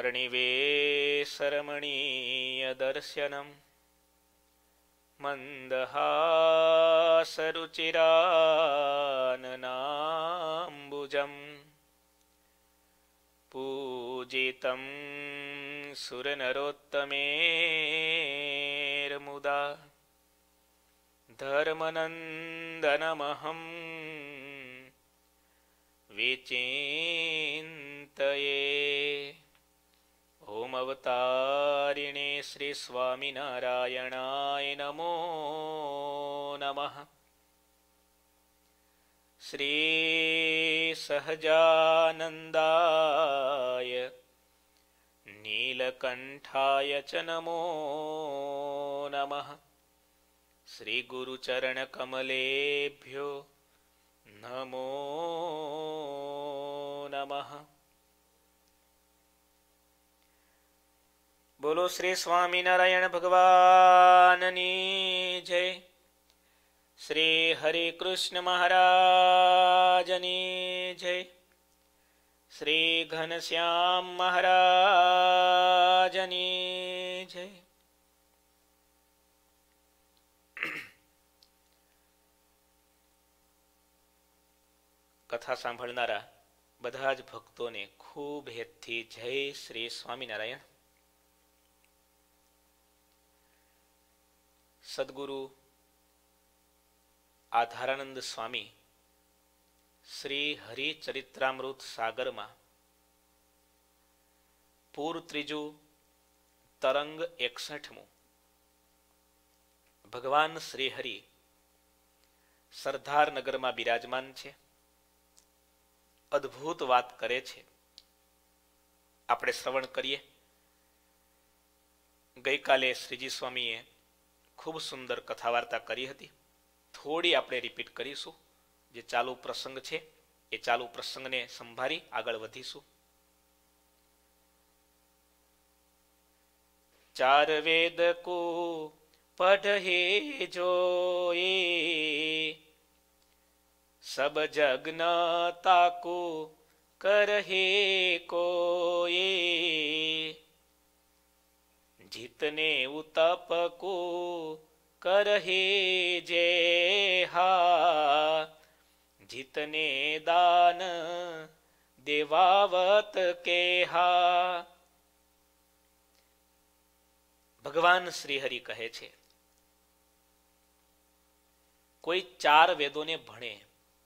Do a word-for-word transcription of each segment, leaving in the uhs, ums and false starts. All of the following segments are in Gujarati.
वर्णिवेशरमणीयदर्शनम् मन्दहासरुचिराननाम्बुजम् पूजितं सुरनरोत्तमेर्मुदा धर्मनन्दनमहं विचिन्तये। ओम अवतारिणे श्री स्वामिनारायणाय नमो नमः। श्री सहजानन्दाय नीलकण्ठाय च नमो नमः। श्री गुरुचरणकमलेभ्यो नमो नमः। बोलो श्री स्वामीनारायण भगवाननी जय। श्री हरे कृष्ण महाराजनी जय। श्री घनश्याम महाराजनी जय। कथा सांभळनारा બધા જ ભક્તોને ખૂબ હેતથી જય શ્રી સ્વામિનારાયણ। સદગુરુ આધારાનંદ સ્વામી શ્રી હરિચરિત્રામૃત સાગરમાં પૂર ત્રીજું તરંગ એકસઠમું ભગવાન શ્રી હરિ સરદાર નગરમાં બિરાજમાન છે, અદ્ભુત વાત કરે છે। આપણે શ્રવણ કરીએ। ગઈકાલે શ્રીજી સ્વામીએ ખૂબ સુંદર કથા વાર્તા કરી હતી, થોડી આપણે રિપીટ કરીશું। જે ચાલુ પ્રસંગ છે એ ચાલુ પ્રસંગને સંભાળી આગળ વધીશું। ચાર વેદ કો પઢે જોએ सब जगनाता को करहे कोये जितने उतप को करहे जेहा जितने दान देवावत केहा। भगवान श्री हरि कहे छे कोई चार वेदों ने भणे,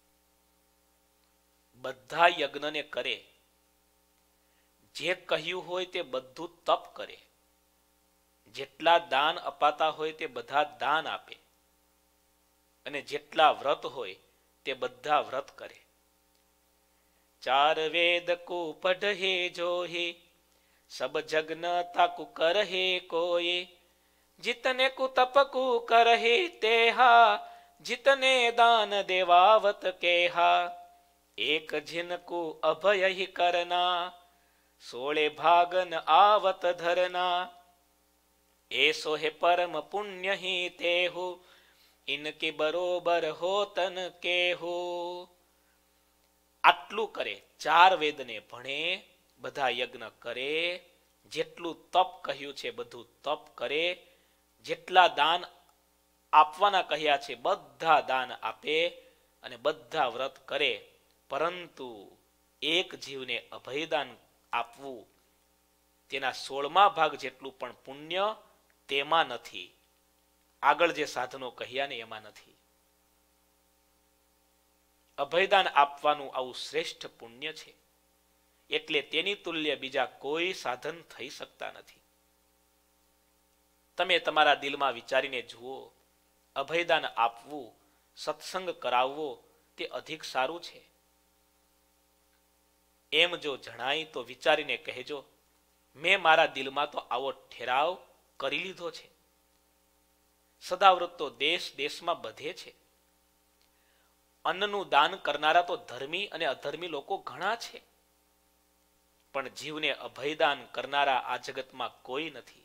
બધા યજ્ઞને કરે, જે કહ્યું હોય તે બધું તપ કરે, જેટલા દાન અપાતા હોય તે બધા દાન આપે, અને જેટલા વ્રત હોય તે બધા વ્રત કરે। ચાર વેદ કો પઢે જોહે સબ જગ્ન તાકુ કરહે કોએ जितने को तप को करहे तेहा जितने दान देवावत केहा। एक जिन को अभय ही करना सोले भागन आवत धरना ऐसो है परम पुण्य ही ते हो इनके बरोबर हो तन के हो। आटलू करे, चार वेद ने भणे, बधा यज्ञ करे, जेटलू तप कह્યું છે બધું તપ કરે, જેટલા દાન આપવાના કહ્યા છે બધા દાન આપે અને બધા વ્રત કરે, પરંતુ એક જીવને અભયદાન આપવું તેના સોળમા ભાગ જેટલું પણ પુણ્ય તેમાં નથી, આગળ જે સાધનો કહ્યા ને એમાં નથી। અભયદાન આપવાનું આવું શ્રેષ્ઠ પુણ્ય છે, એટલે તેની તુલ્ય બીજા કોઈ સાધન થઈ શકતા નથી। તમે તમારા દિલમાં વિચારીને જુઓ, અભયદાન આપવું, સત્સંગ કરાવવો તે અધિક સારું છે। એમ જો જણાય તો વિચારીને કહેજો, મેં મારા દિલમાં તો આવો ઠેરાવ કરી લીધો છે। સદાવ્રત તો દેશ દેશમાં બધે છે। અન્નનું દાન કરનારા તો ધર્મી અને અધર્મી લોકો ઘણા છે, પણ જીવને અભયદાન કરનારા આ જગતમાં કોઈ નથી।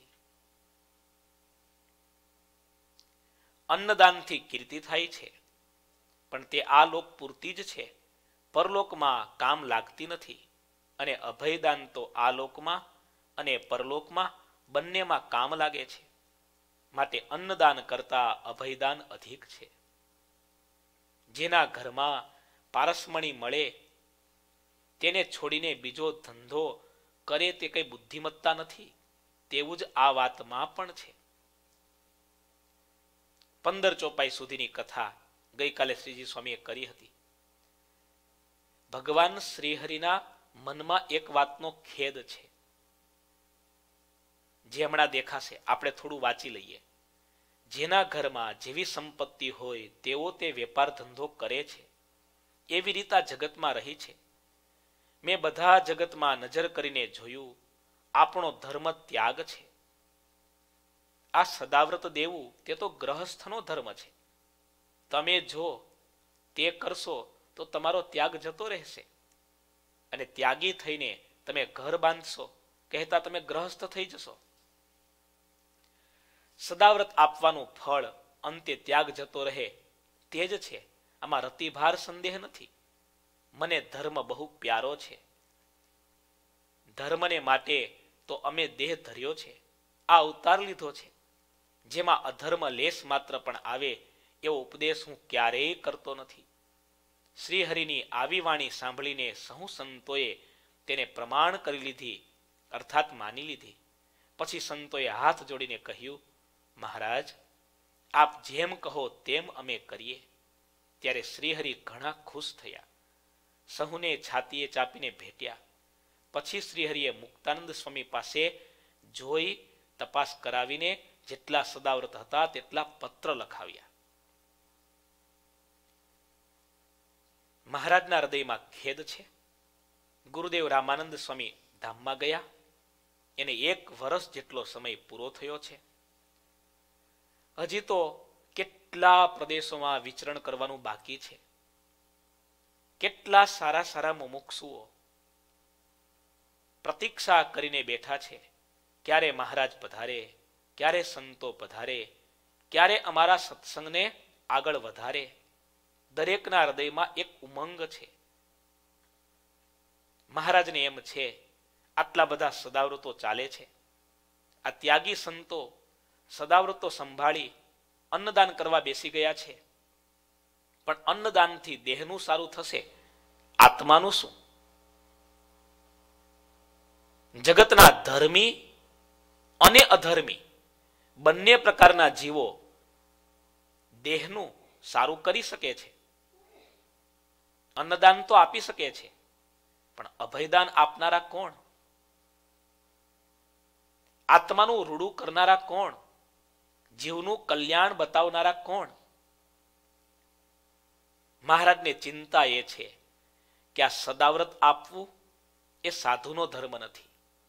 અન્નદાનથી કીર્તિ થાય છે, પણ તે આ લોક પૂરતી જ છે, પરલોકમાં કામ લાગતી નથી। અને અભયદાન તો આ લોકમાં અને પરલોકમાં બંનેમાં કામ લાગે છે. માટે અન્નદાન કરતા અભયદાન અધિક છે. જેના ઘરમાં પારસમણી મળે તેને છોડીને બીજો ધંધો કરે તે કઈ બુદ્ધિમત્તા નથી. તેવું જ આ વાતમાં પણ છે. પંદર ચોપાઈ સુધીની કથા ગઈકાલે શ્રીજી સ્વામીએ કરી હતી. ભગવાન શ્રીહરિના મનમાં એક વાતનો ખેદ છે, જે હમણાં દેખાશે. આપણે થોડું વાંચી લઈએ. જેના ઘરમાં જેવી સંપત્તિ હોય તેવો તે વેપાર ધંધો કરે છે, એવી રીતે આ જગતમાં રહી છે. મેં બધા જગતમાં નજર કરીને જોયું, આપણો ધર્મ ત્યાગ છે. આ સદાવ્રત દેવું તે તો ગ્રહસ્થનો ધર્મ છે. તમે જો તે કરશો તો તમારો ત્યાગ જતો રહેશે, અને ત્યાગી થઈને તમે ઘર બાંધશો કહેતા તમે ગ્રહસ્થ થઈ જશો. સદાવ્રત આપવાનું ફળ અંતે ત્યાગ જતો રહે તે જ છે. આમાં રતિભાર સંદેહ નથી. મને ધર્મ બહુ પ્યારો છે. ધર્મને માટે તો અમે દેહ ધર્યો છે, આ અવતાર લીધો છે. જેમાં અધર્મ લેશ માત્ર પણ આવે એવો ઉપદેશ હું ક્યારેય કરતો નથી. શ્રીહરિની આવી વાણી સાંભળીને સહુ સંતોએ તેને પ્રમાણ કરી લીધી, અર્થાત માની લીધી. પછી સંતોએ હાથ જોડીને કહ્યું, મહારાજ, આપ જેમ કહો તેમ અમે કરીએ. ત્યારે શ્રીહરિ ઘણા ખુશ થયા, સહુને છાતીએ ચાપીને ભેટ્યા. પછી શ્રીહરિએ મુક્તાનંદ સ્વામી પાસે જોઈ તપાસ કરાવીને જેટલા સદાવ્રત હતા તેટલા પત્ર લખાવ્યા. મહારાજના હૃદયમાં ખેદ છે. ગુરુદેવ રામાનંદ સ્વામી ધામમાં ગયા. એને એક વર્ષ જેટલો સમય પૂરો થયો છે. હજી તો કેટલા પ્રદેશોમાં વિચરણ કરવાનું બાકી છે. કેટલા સારા સારા મુમુક્ષુઓ પ્રતીક્ષા કરીને બેઠા છે. ક્યારે મહારાજ પધારે, ક્યારે સંતો પધારે, ક્યારે અમારા સત્સંગને આગળ વધારે. દરેકના હૃદયમાં એક ઉમંગ છે. મહારાજને એમ છે આટલા બધા સદાવ્રતો ચાલે છે, આ ત્યાગી સંતો સદાવ્રતો સંભાળી અન્નદાન કરવા બેસી ગયા છે. પણ અન્નદાનથી દેહનું સારું થશે, આત્માનું શું? જગતના ધર્મી અને અધર્મી બંને પ્રકારના જીવો દેહનું સારું કરી શકે છે. અન્નદાન તો આપી શકે છે, પણ અભયદાન આપનારા કોણ? આત્માનું રૂડું કરનારા કોણ? જીવનું કલ્યાણ બતાવનારા કોણ? મહારાજને ચિંતા એ છે કે આ સદાવ્રત આપવું એ સાધુનો ધર્મ નથી.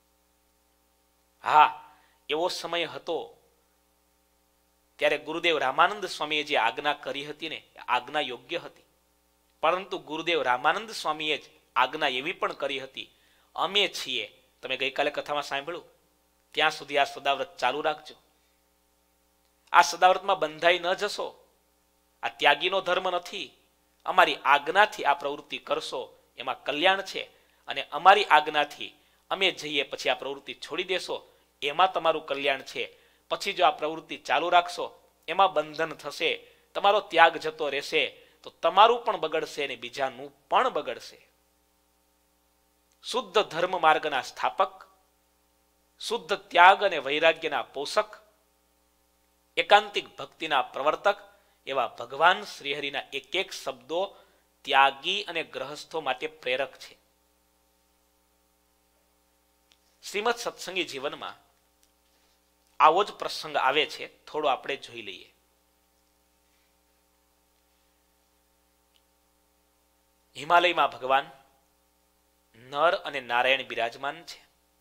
હા, એવો સમય હતો ત્યારે ગુરુદેવ રામાનંદ સ્વામીએ જે આજ્ઞા કરી હતી ને, આજ્ઞા યોગ્ય હતી. પરંતુ ગુરુદેવ રામાનંદ સ્વામીએ જ આજ્ઞા એવી પણ કરી હતી, અમે છીએ, તમે ગઈકાલે કથામાં સાંભળ્યું, ત્યાં સુધી આ સદાવ્રત ચાલુ રાખજો. આ સદાવ્રતમાં બંધાઈ ન જશો, આ ત્યાગીનો ધર્મ નથી. અમારી આજ્ઞાથી આ પ્રવૃત્તિ કરશો એમાં કલ્યાણ છે, અને અમારી આજ્ઞાથી અમે જઈએ પછી આ પ્રવૃત્તિ છોડી દેશો એમાં તમારું કલ્યાણ છે. પછી જો આ પ્રવૃત્તિ ચાલુ રાખશો એમાં બંધન થશે, તમારો ત્યાગ જતો રહેશે, તો તમારું પણ બગડશે અને બીજાનું પણ બગડશે. શુદ્ધ ધર્મ માર્ગના સ્થાપક, શુદ્ધ ત્યાગ અને વૈરાગ્યના પોષક, એકાંતિક ભક્તિના પ્રવર્તક એવા ભગવાન શ્રીહરિના એક એક શબ્દો ત્યાગી અને ગ્રહસ્થો માટે પ્રેરક છે. શ્રીમદ સત્સંગી જીવનમાં આવો જ પ્રસંગ આવે છે, થોડો આપણે જોઈ લઈએ. હિમાલયમાં ભગવાન નર અને નારાયણ બિરાજમાન છે.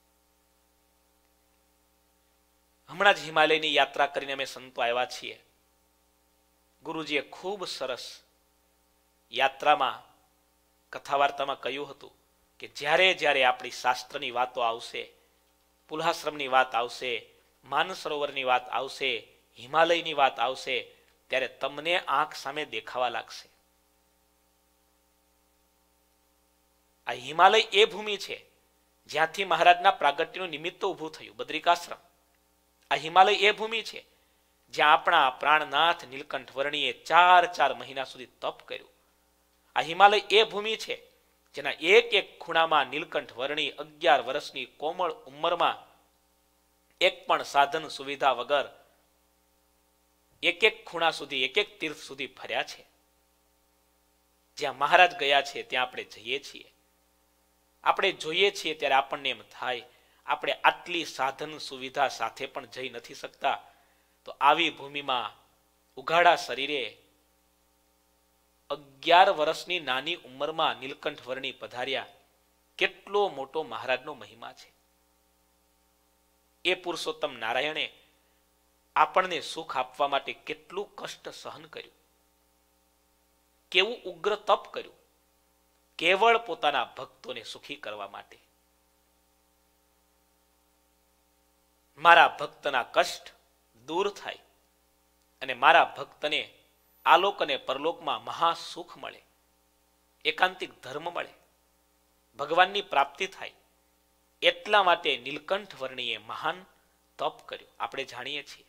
હમણાં જ હિમાલયની યાત્રા કરીને અમે સંતો આવ્યા છીએ. ગુરુજીએ ખૂબ સરસ યાત્રામાં કથા વાર્તામાં કહ્યું હતું કે જ્યારે જ્યારે આપણી શાસ્ત્રની વાતો આવશે, પુલ્હાશ્રમની વાત આવશે, માનસરોવરની વાત આવશે, હિમાલયની વાત આવશે, ત્યારે તમને આંખ સામે દેખાવા લાગશે. આ હિમાલય એ ભૂમિ છે જ્યાંથી મહારાજના પ્રાગટ્યનું નિમિત્ત ઊભું થયું, બદ્રિકાશ્રમ. આ હિમાલય એ ભૂમિ છે જ્યાં આપણા પ્રાણનાથ નીલકંઠ વર્ણીએ ચાર ચાર મહિના સુધી તપ કર્યું. આ હિમાલય એ ભૂમિ છે જેના એક એક ખૂણામાં નીલકંઠ વર્ણી અગિયાર વર્ષની કોમળ ઉંમરમાં એક પણ સાધન સુવિધા વગર એક એક ખૂણા સુધી, એક એક તીર્થ સુધી ફર્યા છે. જ્યાં મહારાજ ગયા છે ત્યાં આપણે જઈએ છીએ. આપણે જોઈએ છીએ ત્યારે આપણને એમ થાય આપણે આટલી સાધન સુવિધા સાથે પણ જઈ નથી શકતા, તો આવી ભૂમિમાં ઉઘાડા શરીરે અગિયાર વર્ષની નાની ઉંમરમાં નીલકંઠ વર્ણી પધાર્યા. કેટલો મોટો મહારાજનો મહિમા છે. એ પુરુષોત્તમ નારાયણે આપણને સુખ આપવા માટે કેટલું કષ્ટ સહન કર્યું, કેવું ઉગ્ર તપ કર્યું, કેવળ પોતાના ભક્તોને સુખી કરવા માટે. મારા ભક્તના કષ્ટ દૂર થાય અને મારા ભક્તને આલોક અને પરલોકમાં મહાસુખ મળે, એકાંતિક ધર્મ મળે, ભગવાનની પ્રાપ્તિ થાય, એટલા માટે નીલકંઠ વર્ણીએ મહાન તપ કર્યું. આપણે જાણીએ છીએ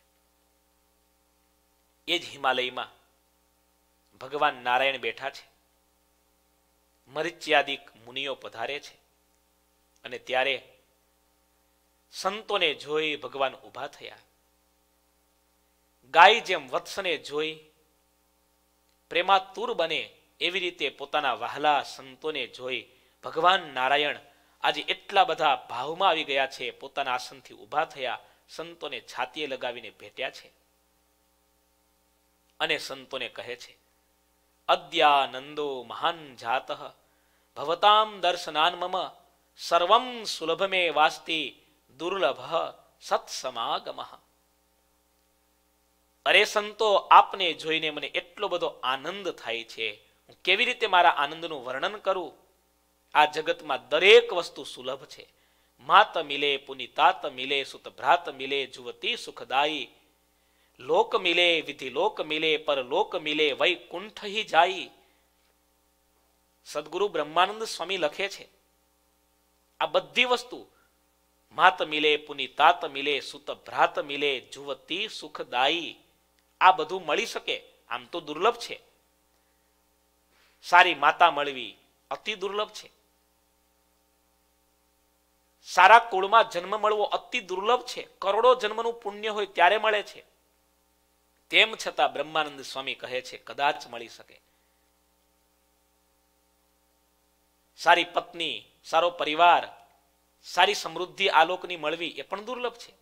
એ જ હિમાલયમાં ભગવાન નારાયણ બેઠા છે, મરિચ્યાદિક મુનિઓ પધારે છે અને ત્યારે સંતોને જોઈ ભગવાન ઊભા થયા. ગાય જેમ વત્સને જોઈ પ્રેમાતુર બને એવી રીતે પોતાના વહાલા સંતોને જોઈ ભગવાન નારાયણ આજે એટલા બધા ભાવમાં આવી ગયા છે. પોતાના આસનથી ઊભા થયા, સંતોને છાતીએ લગાવીને ભેટ્યા છે અને સંતોને કહે છે, અદ્યાનંદો મહાન જાતઃ ભવતામ દર્શનાન મમ સર્વમ સુલભમે વાસ્તિ દુર્લભ સત્સમાગમઃ. અરે સંતો, આપને જોઈને મને એટલો બધો આનંદ થાય છે, હું કેવી રીતે મારા આનંદનું વર્ણન કરું. આ જગતમાં દરેક વસ્તુ સુલભ છે. માત મિલે પુનિતાત મિલે સુત ભ્રાત મિલે જુવતી સુખદાયી. લોક મિલે વિધિ લોક મિલે પર લોક મિલે વૈકુંઠ હી જાઈ. સદગુરુ બ્રહ્માનંદ સ્વામી લખે છે આ બધી વસ્તુ માત મિલે પુનિતાત મિલે સુત ભ્રાત મિલે જુવતી સુખદાયી, આ બધું મળી શકે આમ તો દુર્લભ છે. સારી માતા મળવી અતિ દુર્લભ છે. સારા કુળમાં જન્મ મળવો અતિ દુર્લભ છે. કરોડો જન્મનું પુણ્ય હોય ત્યારે મળે છે. તેમ છતાં બ્રહ્માનંદ સ્વામી કહે છે કદાચ મળી શકે. સારી પત્ની, સારો પરિવાર, સારી સમૃદ્ધિ આલોકની મળવી એ પણ દુર્લભ છે.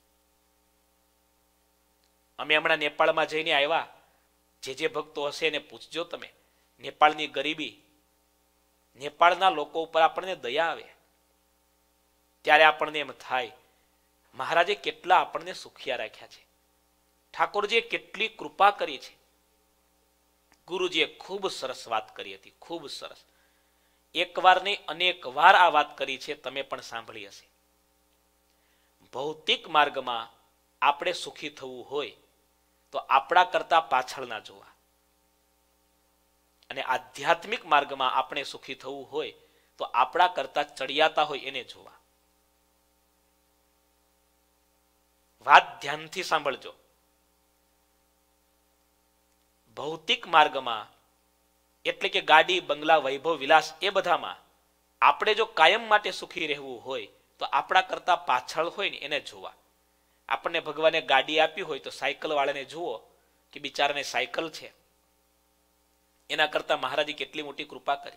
અમે હમણાં નેપાળમાં જઈને આવ્યા. જે જે ભક્તો હશે એને પૂછજો તમે. નેપાળની ગરીબી, નેપાળના લોકો ઉપર આપણને દયા આવે ત્યારે આપણને એમ થાય મહારાજે કેટલા આપણને સુખિયા રાખ્યા છે, ઠાકોરજીએ કેટલી કૃપા કરી છે. ગુરુજીએ ખૂબ સરસ વાત કરી હતી, ખૂબ સરસ. એક વાર નહીં અનેક વાર આ વાત કરી છે, તમે પણ સાંભળી હશે. ભૌતિક માર્ગમાં આપણે સુખી થવું હોય તો આપણા કરતા પાછળ ના જોવા, અને આધ્યાત્મિક માર્ગમાં આપણે સુખી થવું હોય તો આપણા કરતા ચડિયાતા હોય એને જોવા. વાત ધ્યાનથી સાંભળજો. ભૌતિક માર્ગમાં એટલે કે ગાડી, બંગલા, વૈભવ, વિલાસ એ બધામાં આપણે જો કાયમ માટે સુખી રહેવું હોય તો આપણા કરતા પાછળ હોય ને એને જોવા. આપણને ભગવાને ગાડી આપી હોય તો સાયકલ વાળાને જુઓ કે બિચારાને સાયકલ છે, એના કરતા મહારાજે કેટલી મોટી કૃપા કરી.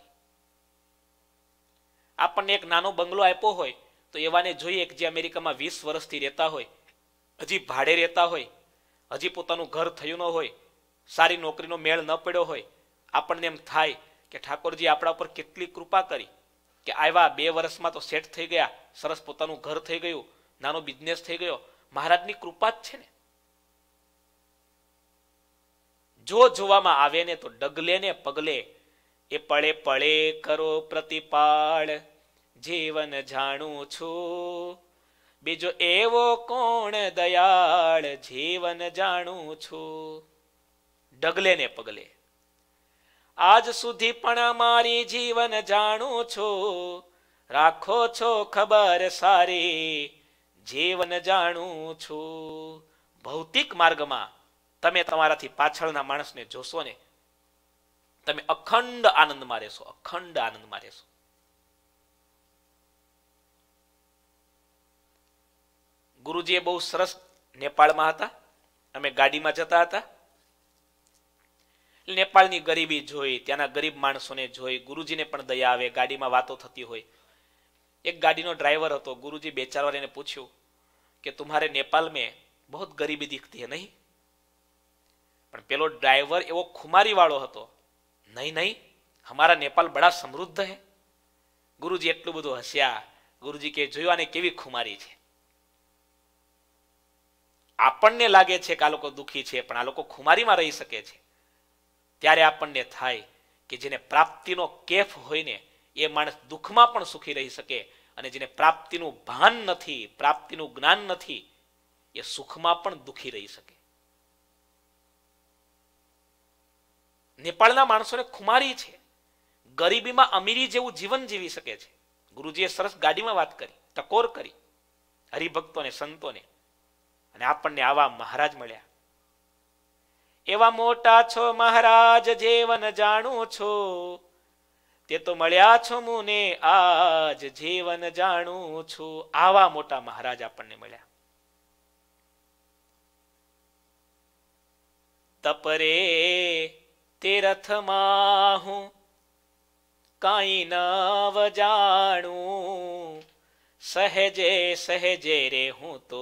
આપણને એક નાનો બંગલો આપ્યો હોય તો એવાને જોઈએ કે જે અમેરિકામાં વીસ વર્ષથી રહેતા હોય, હજી ભાડે રહેતા હોય, હજી પોતાનું ઘર થયું ન હોય, સારી નોકરીનો મેળ ન પડ્યો હોય. આપણને એમ થાય કે ઠાકોરજી આપણા ઉપર કેટલી કૃપા કરી કે આવ્યા બે વર્ષમાં તો સેટ થઈ ગયા, સરસ પોતાનું ઘર થઈ ગયું, નાનો બિઝનેસ થઈ ગયો. મહારાજની કૃપા જ છે ને. જો જોવામાં આવે ને તો ડગલે ને પગલે એ પળે પળે કરો પ્રતિપાળ, જીવન જાણું છું બીજો એવો કોણ દયાળ, જીવન જાણું છું. ડગલે ને પગલે આજ સુધી પણ મારી જીવન જાણું છું, રાખો છો ખબર સારી, જીવન જાણું છું. ભૌતિક માર્ગમાં તમે તમારાથી પાછળના માણસને જોશો ને, તમે અખંડ આનંદમાં રહેશો, અખંડ આનંદમાં રહેશો. ગુરુજી બહુ સરસ નેપાળમાં હતા, અમે ગાડીમાં જતા હતા. નેપાળની ગરીબી જોઈ, ત્યાંના ગરીબ માણસોને જોઈ, ગુરુજીને પણ દયા આવે. ગાડીમાં વાતો થતી હોય. એક ગાડીનો ડ્રાઈવર હતો. ગુરુજી બે ચાર વાર એને પૂછ્યું કે તુમ્હારે નેપાલ में बहुत गरीबी दिखती है नहीं? પણ પેલો ડ્રાઈવર એવો ખુમારી વાળો હતો. નહીં નહીં, હમારા નેપાલ બડા સમૃદ્ધ હે. ગુરુજી એટલું બધું હસ્યા. ગુરુજી કે જોયું આને કેવી ખુમારી છે. આપણને લાગે છે કે આ લોકો દુઃખી છે, પણ આ લોકો ખુમારીમાં રહી શકે છે. ત્યારે આપણને થાય કે જેને પ્રાપ્તિનો કેફ હોય ને એ માણસ દુઃખમાં પણ સુખી રહી શકે, અને જેને પ્રાપ્તિનું ભાન નથી, પ્રાપ્તિનું જ્ઞાન નથી, એ સુખમાં પણ દુઃખી રહી શકે. નેપાળના માણસોને ખુમારી છે, ગરીબીમાં અમીરી જેવું જીવન જીવી શકે છે. ગુરુજીએ સરસ ગાડીમાં વાત કરી, ટકોર કરી હરિભક્તોને, સંતોને, અને આપણને આવા મહારાજ મળ્યા. એવા મોટા છો મહારાજ, જીવન જાણું છો, તે તો મળ્યા છો મુને આજ, જીવન જાણું છું. આવા મોટા મહારાજ આપણને મળ્યા. તપરે તીર્થમાં હું કાંઈ નવ જાણું, સહેજે સહેજે રે હું તો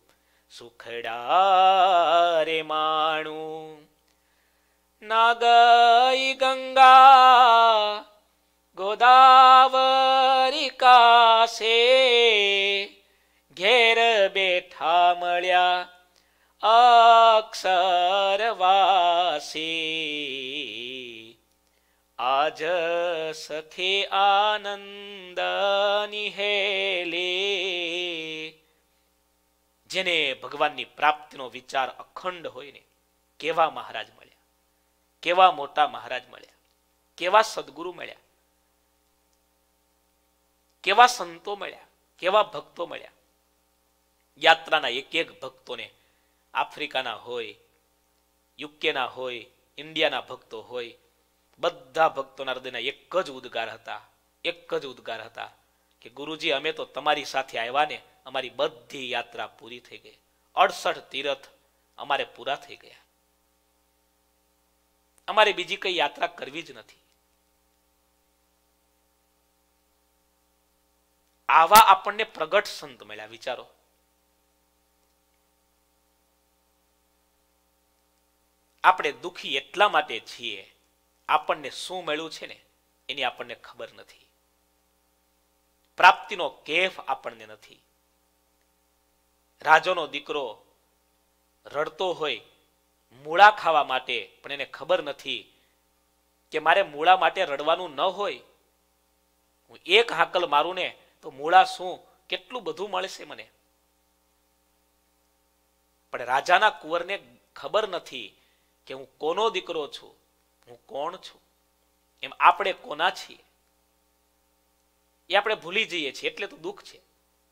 સુખડા રે માણું. ના ગઈ ગંગા ગોદાવરી કાસે, ઘેર બેઠા મળ્યા અક્ષરવાસી. આજ સખી આનંદ નિહેલી. જેને ભગવાનની પ્રાપ્તિનો વિચાર અખંડ હોય ને, કેવા મહારાજ મળ્યા, કેવા મોટા મહારાજ મળ્યા, કેવા સદગુરુ મળ્યા, કેવા સંતો મળ્યા, કેવા ભક્તો મળ્યા. યાત્રાના એક એક ભક્તોને, આફ્રિકાના હોય, યુકેના હોય, ઇન્ડિયાના ભક્તો હોય, બધા ભક્તોના હૃદયના એક જ ઉદ્ગાર હતા, એક જ ઉદ્ગાર હતા કે ગુરુજી અમે તો તમારી સાથે આવ્યા ને, અમારી બધી યાત્રા પૂરી થઈ ગઈ. અડસઠ તીર્થ અમારે પૂરા થઈ ગયા. અમારે બીજી કઈ યાત્રા કરવી જ નથી. આવા આપણને પ્રગટ સંત મળ્યા. વિચારો, આપણે દુઃખી એટલા માટે છીએ, આપણને શું મળ્યું છે ને એની આપણને ખબર નથી. પ્રાપ્તિનો કેફ આપણને નથી. રાજાનો દીકરો રડતો હોય મૂળા ખાવા માટે, પણ એને ખબર નથી કે મારે મૂળા માટે રડવાનું ન હોય. હું એક હાકલ મારું ને તો મૂળા શું કેટલું બધું મળશે મને. પણ રાજાના કુંવરને ખબર નથી કે હું કોનો દીકરો છું, હું કોણ છું. એમ આપણે કોના છીએ એ આપણે ભૂલી જઈએ છીએ, એટલે તો દુઃખ છે.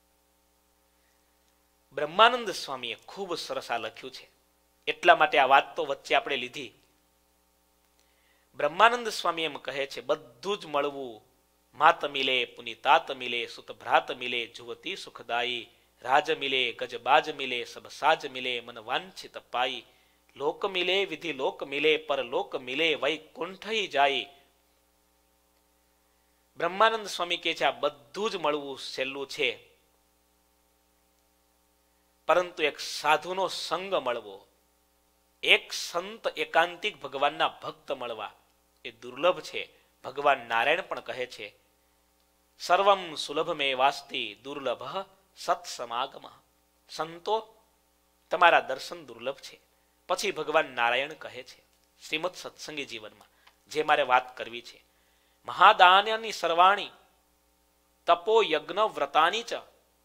બ્રહ્માનંદ સ્વામીએ ખૂબ સરસ આ લખ્યું છે, એટલા માટે આ વાત તો વચ્ચે આપણે લીધી. બ્રહ્માનંદ સ્વામી એમ કહે છે, બધું જ મળવું, માત મિલે પુનિતાત મિલે, સુત ભ્રાત મિલે જુવતી સુખદાયી, રાજ મિલે ગજબાજ મિલે સબ સાજ મિલે, મન વાંછિત પાઈ, લોક મિલે વિધિ લોક મિલે, પર લોક મિલે વૈકુંઠ જાય. બ્રહ્માનંદ સ્વામી કહે છે આ બધું જ મળવું સહેલું છે, પરંતુ એક સાધુનો સંગ મળવો, એક સંત એકાંતિક ભગવાનના ભક્ત મળવા એ દુર્લભ છે. ભગવાન નારાયણ પણ કહે છે, સર્વમ સુલભ મે વાસ્તિ દુર્લભ સત્સમાગમ. સંતો તમારા દર્શન દુર્લભ છે. પછી ભગવાન નારાયણ કહે છે શ્રીમદ સત્સંગી જીવનમાં, જે મારે વાત કરવી છે, મહાદાનની સર્વાણી તપો યજ્ઞ વ્રતાની ચ.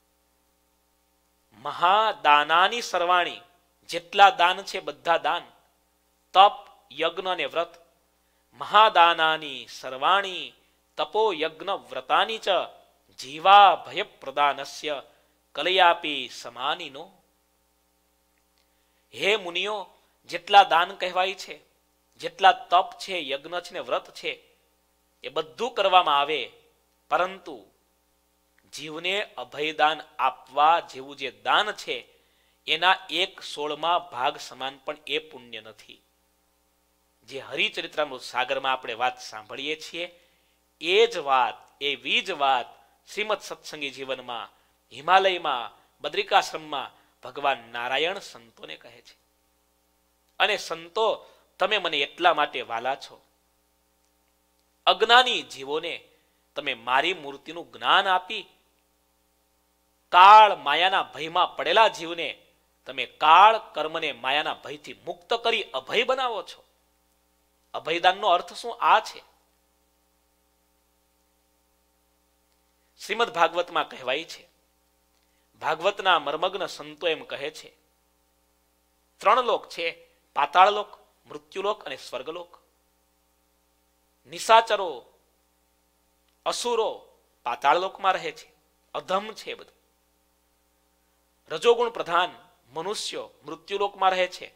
મહાદાનાની સર્વાણી, જેટલા દાન છે બધા દાન, તપ યજ્ઞ અને વ્રત. મહાદાનાની સર્વાણી તપો યજ્ઞ વ્રતાની ચ, જીવા ભય પ્રદાનસ્ય કલયાપી સમાનીનો. હે મુનિઓ, જેટલા દાન કહેવાય છે, જેટલા તપ છે, યજ્ઞ છે ને વ્રત છે, એ બધું કરવામાં આવે, પરંતુ જીવને અભયદાન આપવા જેવું જે દાન છે એના એક સોળમાં ભાગ સમાન પણ એ પુણ્ય નથી. જે હરિચરિત્રામૃત સાગરમાં આપણે વાત સાંભળીએ છીએ એ જ વાત, એવી જ વાત શ્રીમદ સત્સંગી જીવનમાં હિમાલયમાં બદ્રિકાશ્રમમાં ભગવાન નારાયણ સંતોને કહે છે. અને સંતો, તમે મને એટલા માટે વાલા છો, અજ્ઞાની જીવોને તમે મારી મૂર્તિનું જ્ઞાન આપી કાળ માયાના ભયમાં પડેલા જીવને તમે કાળ કર્મને માયાના ભયથી મુક્ત કરી અભય બનાવો છો. અભયદાનનો અર્થ શું? આ છે. શ્રીમદ ભાગવતમાં કહેવાય છે, ભાગવતના મર્મગ્ન સંતો એમ કહે છે, ત્રણ લોક છે, પાતાળલોક, મૃત્યુલોક અને સ્વર્ગલોક. નિશાચરો, અસુરો પાતાળલોકમાં રહે છે, અધમ છે બધું. રજોગુણ પ્રધાન મનુષ્યો મૃત્યુલોકમાં રહે છે.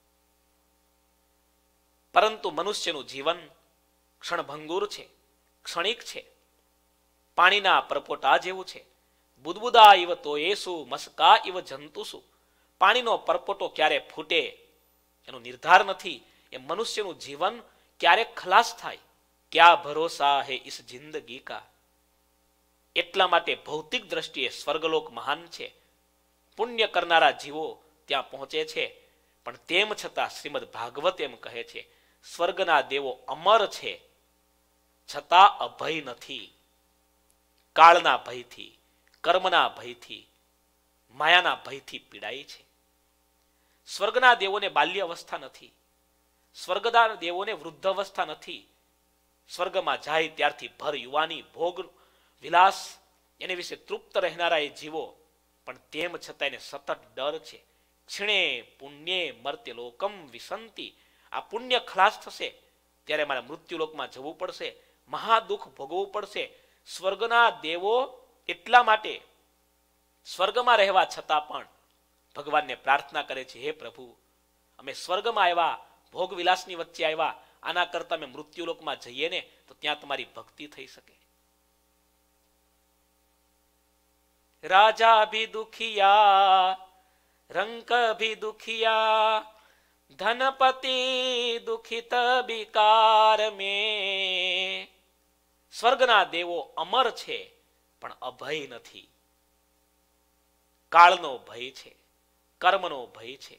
પરંતુ મનુષ્યનું જીવન ક્ષણભંગુર છે, ક્ષણિક છે, પાણીના પરપોટા જેવું છે. બુદબુદા ઇવ તોયેસુ મસ્કા ઇવ જંતુસુ. પાણીનો પરપોટો ક્યારે ફૂટે એનો નિર્ધાર નથી. એ મનુષ્યનું જીવન ક્યારે ખલાસ થાય, ક્યા ભરોસા હે ઇસ જિંદગી કા. એટલા માટે ભૌતિક દ્રષ્ટિએ સ્વર્ગલોક મહાન છે, પુણ્ય કરનારા જીવો ત્યાં પહોંચે છે. પણ તેમ છતાં શ્રીમદ ભાગવત એમ કહે છે, સ્વર્ગના દેવો અમર છે, છતાં અભય નથી. કાળના ભયથી, કર્મના ભયથી, માયાના ભયથી પીડાય છે. સ્વર્ગના દેવોને બાલ્ય અવસ્થા નથી, સ્વર્ગના દેવોને વૃદ્ધ અવસ્થા નથી. સ્વર્ગમાં જાય ત્યારથી ભર યુવાની, ભોગ વિલાસ એને વિશે તૃપ્ત રહેનારા એ જીવો, પણ તેમ છતાં એને સતત ડર છે. ક્ષીણે પુણ્યે મર્ત્ય લોકમ વિસંતી. આ પુણ્ય ખલાસ થશે ત્યારે મારા મૃત્યુલોકમાં જવું પડશે, મહાદુઃખ ભોગવવું પડશે. સ્વર્ગના દેવો એટલા માટે સ્વર્ગમાં રહેવા છતાં પણ ભગવાનને પ્રાર્થના કરે છે, હે પ્રભુ, અમે સ્વર્ગમાં આવ્યા, ભોગ વિલાસની વચ્ચે આવ્યા, આના કરતા અમે મૃત્યુલોકમાં જઈએ ને તો ત્યાં તમારી ભક્તિ થઈ શકે. રાજા ભી દુખિયા, રંક ભી દુખિયા, ધનપતિ દુખિત બિકાર में. સ્વર્ગના દેવો અમર છે પણ અભય નથી. કાળનો ભય છે, કર્મનો ભય છે,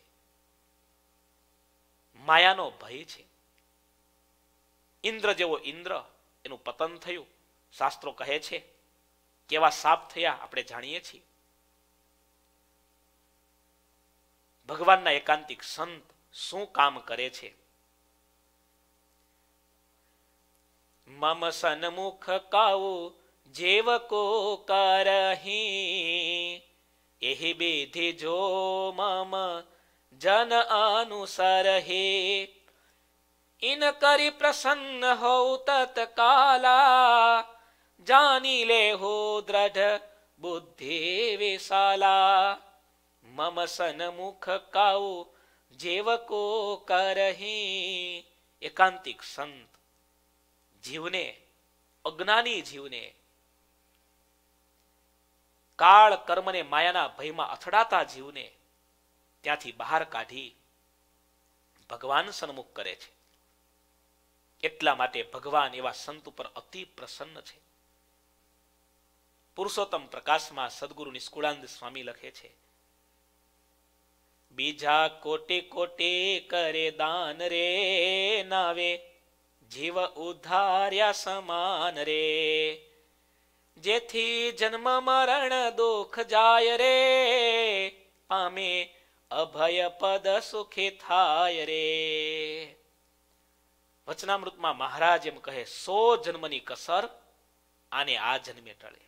માયાનો ભય છે. ઇન્દ્ર જેવો ઇન્દ્ર, એનું પતન થયું. શાસ્ત્રો કહે છે કેવા શાપ થયા આપણે જાણીએ છીએ. ભગવાનના એકાંતિક સંત શું કામ કરે છે? મમ સન્મુખ કાઉ જેવ કો કરહી, એહી બેધિ જો મમ જન અનુસરહે. ઇન કરી પ્રસન્ન હો તત્કાલા, જાની લે હો દ્રઢ બુદ્ધિ વિશાલા. મમ સન્મુખ કાઉ જેવ કો કરહી. એકાંતિક સંત જીવને, અજ્ઞાની જીવને, કાળ કર્મને માયાના ભયમાં અથડાતા જીવને ત્યાંથી બહાર કાઢી ભગવાન સન્મુખ કરે છે. એટલા માટે ભગવાન એવા સંત ઉપર અતિ પ્રસન્ન છે. પુરુષોત્તમ પ્રકાશમાં સદગુરુ નિષ્કુળાનંદ સ્વામી લખે છે, બીજા કોટે કોટે કરે દાન રે નાવે, જીવ ઉદ્ધાર્યા સમાન રે. જેથી જન્મ મરણ દુઃખ જાય રે, પામે અભય પદ સુખે થાય રે. વચનામૃતમાં મહારાજ એમ કહે, સો જન્મની કસર આને આ જન્મે ટળે.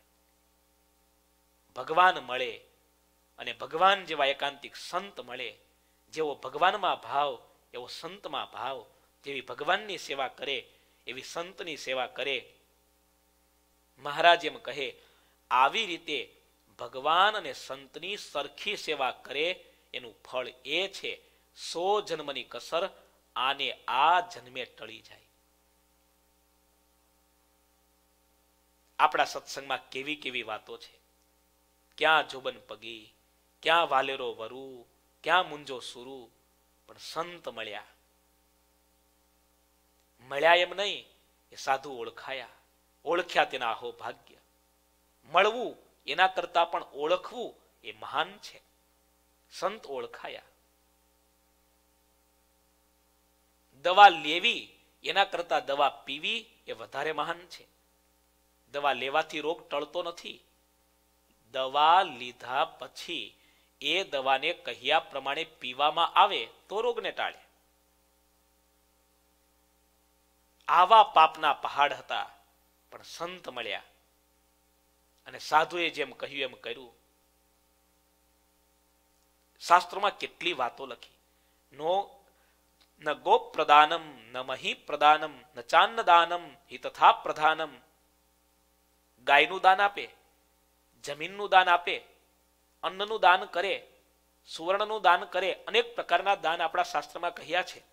ભગવાન મળે અને ભગવાન જેવા એકાંતિક સંત મળે, જેવો ભગવાનમાં ભાવ એવો સંતમાં ભાવ, જેવી ભગવાનની સેવા કરે એવી સંતની સેવા કરે. મહારાજ એમ કહે, આવી રીતે ભગવાન અને સંતની સરખી સેવા કરે એનું ફળ એ છે સો જન્મની કસર આને આ જન્મે ટળી જાય. આપણા સત્સંગમાં કેવી કેવી વાતો છે. ક્યાં જોબન પગી, ક્યાં વાલેરો વરુ, ક્યાં મુંજો સુરુ, પણ સંત મળ્યા. મળ્યા એમ નહીં, એ સાધુ ઓળખાયા. ઓળખ્યા તેના આહો ભાગ્ય. મળવું એના કરતા પણ ઓળખવું એ મહાન છે. સંત ઓળખાયા. દવા લેવી એના કરતા દવા પીવી એ વધારે મહાન છે. દવા લેવાથી રોગ ટળતો નથી. દવા લીધા પછી એ દવાને કહ્યા પ્રમાણે પીવામાં આવે તો રોગને ટાળે. આવા પાપના પહાડ હતા, પણ સંત મળ્યા અને સાધુએ જેમ કહ્યું એમ કર્યું. શાસ્ત્રોમાં કેટલી વાતો લખી. નો ન ગોપ પ્રદાનમ ન મહી પ્રદાનમ ન ચાન્ન દાનમ હિ તથા પ્રધાનમ. ગાયનું દાન આપે, જમીનનું દાન આપે, અન્નનું દાન કરે, સુવર્ણનું દાન કરે, અનેક પ્રકારના દાન આપણા શાસ્ત્રમાં કહ્યા છે.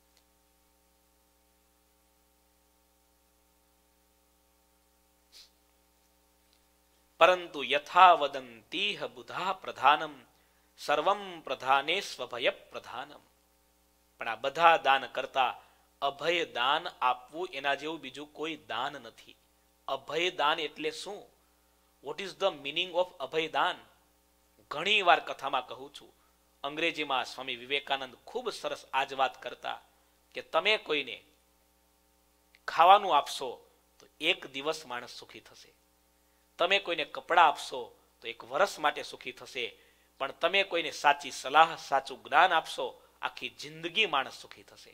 પરંતુ યથા વદંતીહ બુધા પ્રધાનમ સર્વમ પ્રધાને સ્વભય પ્રધાનમ. પણ આ બધા દાન કરતા અભય દાન આપવું એના જેવું બીજું કોઈ દાન નથી. અભય દાન એટલે શું? What is the meaning of abhay daan? ઘણી વાર કથામાં કહું છું. અંગ્રેજીમાં સ્વામી વિવેકાનંદ ખૂબ સરસ આજ વાત કરતા કે તમે કોઈને ખાવાનું આપશો તો એક દિવસ માણસ સુખી થશે. તમે કોઈને કપડાં આપશો તો એક વર્ષ માટે સુખી થશે. પણ તમે કોઈને સાચી સલાહ, સાચું જ્ઞાન આપશો, આખી જિંદગી માણસ સુખી થશે.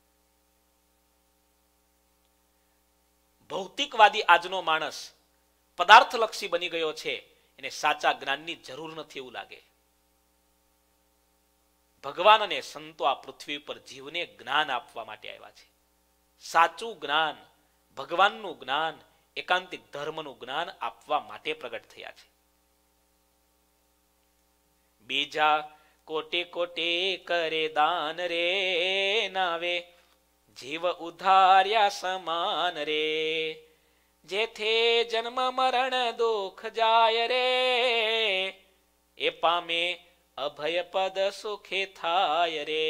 ભૌતિકવાદી આજનો માણસ પદાર્થલક્ષી બની ગયો છે. એને સાચા જ્ઞાનની જરૂર નથી એવું લાગે. ભગવાન અને સંતો આ પૃથ્વી પર જીવને જ્ઞાન આપવા માટે આવ્યા છે. સાચું જ્ઞાન, ભગવાનનું જ્ઞાન, એકાંતિક ધર્મનું જ્ઞાન આપવા માટે પ્રગટ થયા છે. બીજા કોટે કોટે કરે દાન રે નાવે જીવ ઉધાર્યા સમાન રે. જેથે જન્મ મરણ દુઃખ જાય રે એ પામે અભય પદ સુખે થાય રે.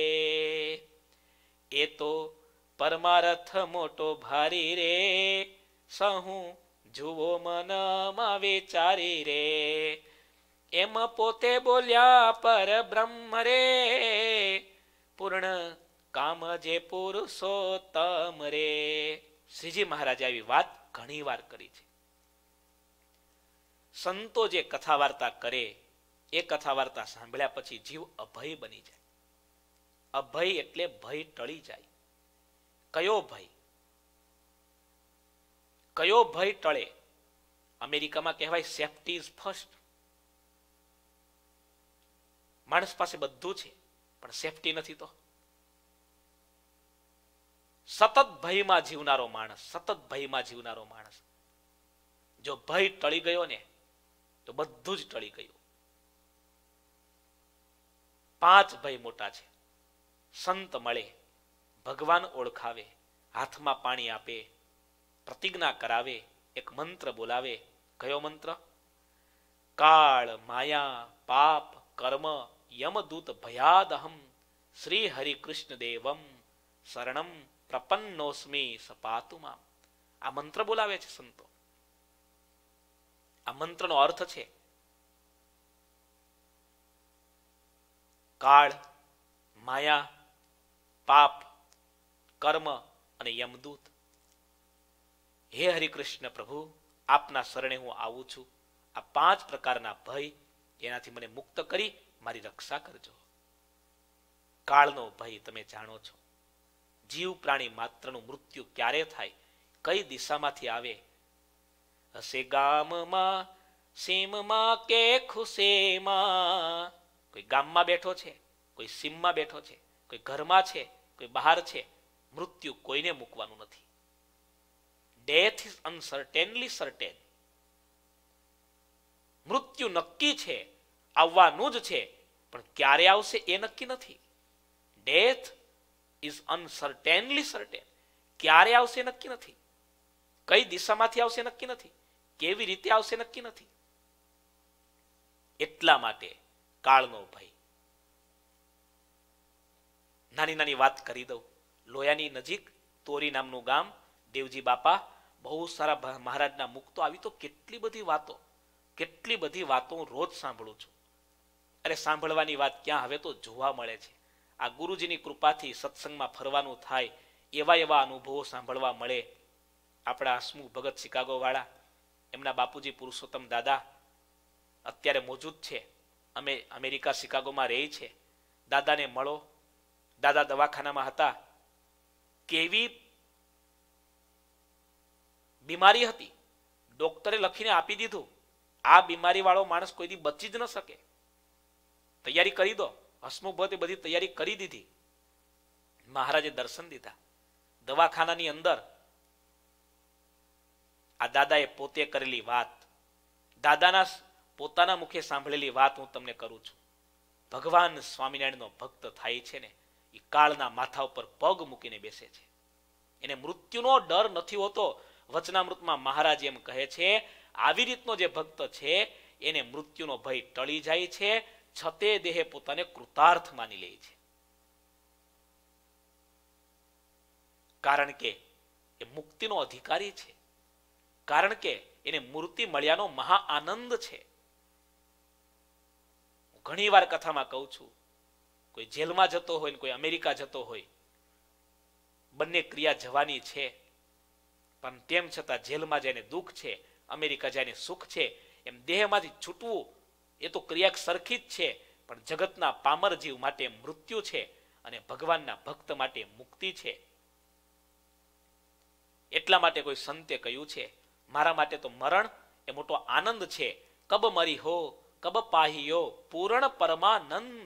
એ તો પરમાર્થ મોટો ભારી રે સહુ જુઓ મનમાં વિચારી રે. એમ પોતે બોલ્યા પર બ્રહ્મ રે પૂર્ણ કામ જે પુરુષોત્તમ રે. શ્રીજી મહારાજે આવી વાત ઘણી વાર કરી છે. સંતો જે કથા વાર્તા કરે એ કથા વાર્તા સાંભળ્યા પછી જીવ અભય બની જાય. અભય એટલે ભય ટળી જાય. કયો ભય? કયો ભય ટળે? અમેરિકામાં કહેવાય સેફ્ટી ઇઝ ફર્સ્ટ. માણસ પાસે બધું છે પણ સેફ્ટી નથી. તો સતત ભયમાં જીવનારો માણસ, સતત ભયમાં જીવનારો માણસ, જો ભય ટળી ગયો ને તો બધું જ ટળી ગયું. પાંચ ભય મોટા છે. સંત મળે, ભગવાન ઓળખાવે, હાથમાં પાણી આપે, પ્રતિજ્ઞા કરાવે, એક મંત્ર બોલાવે. કયો મંત્ર? કાળ, માયા, પાપ, કર્મ, યમદૂત ભયાદહમ શ્રી હરિ કૃષ્ણ દેવમ શરણમ પ્રપન્નોસ્મી સપાતુમામ. આ મંત્ર બોલાવે છે સંતો. આ મંત્રનો અર્થ છે કાળ, માયા, પાપ, કર્મ અને યમદૂત. હે હરિકૃષ્ણ પ્રભુ, આપના શરણે હું આવું છું. આ પાંચ પ્રકારના ભય, એનાથી મને મુક્ત કરી મારી રક્ષા કરજો. કાળનો ભય તમે જાણો છો. જીવ પ્રાણી માત્રનું મૃત્યુ ક્યારે થાય, કઈ દિશામાંથી આવે? હશે ગામમાં, સીમમાં કે ખુશેમાં. કોઈ ગામમાં બેઠો છે, કોઈ સીમમાં બેઠો છે, કોઈ ઘરમાં છે, કોઈ બહાર છે. મૃત્યુ કોઈને મૂકવાનું નથી. Death is uncertainly certain. મૃત્યુ નક્કી છે, આવવાનું જ છે, પણ ક્યારે આવશે એ નક્કી નથી. Death is uncertainly certain. ક્યારે આવશે નક્કી નથી, કઈ દિશામાંથી આવશે નક્કી નથી, કેવી રીતે આવશે નક્કી નથી. એટલા માટે કાળનો ભય. નાની નાની વાત કરી દઉં. લોયાની નજીક તોરી નામનું ગામ, દેવજી બાપા બહુ સારા મહારાજના મુક્તો. આવી તો કેટલી બધી વાતો, કેટલી બધી વાતો હું રોજ સાંભળું છું. અરે સાંભળવાની વાત ક્યાં, હવે તો જોવા મળે છે. આ ગુરુજીની કૃપાથી સત્સંગમાં ફરવાનું થાય, એવા એવા અનુભવો સાંભળવા મળે. આપણા હસમુખ ભગત શિકાગો વાળા, એમના બાપુજી પુરુષોત્તમ દાદા અત્યારે મોજૂદ છે, અમે અમેરિકા શિકાગોમાં રહી છે. દાદાને મળો. દાદા દવાખાનામાં હતા, કેવી બીમારી હતી, ડોક્ટરે લખીને આપી દીધું, આ બીમારી વાળો માણસ કોઈ દી બચી જ ન શકે, તૈયારી કરી દો. હસમુખ ભગતે બધી તૈયારી કરી દીધી. મહારાજે દર્શન દીધા. દવાખાનાની અંદર આ દાદાએ પોતે કરેલી વાત, દાદાના પોતાના મુખે સાંભળેલી વાત હું તમને કરું છું. ભગવાન સ્વામિનારાયણનો ભક્ત થાય છે ને, એ કાળના માથા ઉપર પગ મૂકીને બેસે છે. એને મૃત્યુનો ડર નથી હોતો. વચનામૃતમાં મહારાજ એમ કહે છે, આવી રીતનો જે ભક્ત છે એને મૃત્યુનો ભય ટળી જાય છે, છતે દેહે પોતાને કૃતાર્થ માની લે છે. કારણ કે એ મુક્તિનો અધિકારી છે, કારણ કે એને મૂર્તિ મળ્યાનો મહા આનંદ છે. ઘણી વાર કથામાં કહું છું, કોઈ જેલમાં જતો હોય ને કોઈ અમેરિકા જતો હોય, બંને ક્રિયા જવાની છે, પણ તેમ છતાં જેલમાં જઈને દુઃખ છે, અમેરિકા જઈને સુખ છે. એમ દેહમાંથી છૂટવું એ તો ક્રિયા સરખી જ છે, પણ જગતના પામર જીવ માટે મૃત્યુ છે અને ભગવાનના ભક્ત માટે મુક્તિ છે. એટલા માટે કોઈ સંતે કહ્યું છે, મારા માટે તો મરણ એ મોટો આનંદ છે. કબ મરી હો કબ પાહિયો પૂર્ણ પરમાનંદ.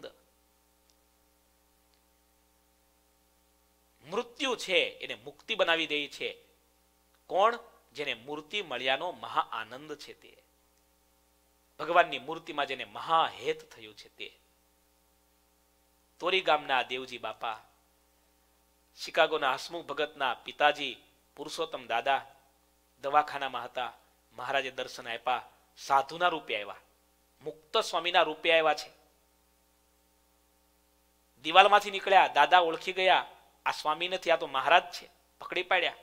મૃત્યુ છે એને મુક્તિ બનાવી દે છે. કોણ? જેને મૂર્તિ મળ્યાનો મહા આનંદ છે, તે ભગવાનની મૂર્તિમાં જેને મહાહેત થયું છે તે. તોરી ગામના દેવજી બાપા, શિકાગોના હસમુખ ભગતના પિતાજી પુરુષોત્તમ દાદા દવાખાનામાં હતા. મહારાજે દર્શન આપ્યા, સાધુના રૂપે આવ્યા, મુક્ત સ્વામીના રૂપે આવ્યા છે. દિવાલમાંથી નીકળ્યા, દાદા ઓળખી ગયા, આ સ્વામી નથી, આ તો મહારાજ છે. પકડી પાડ્યા,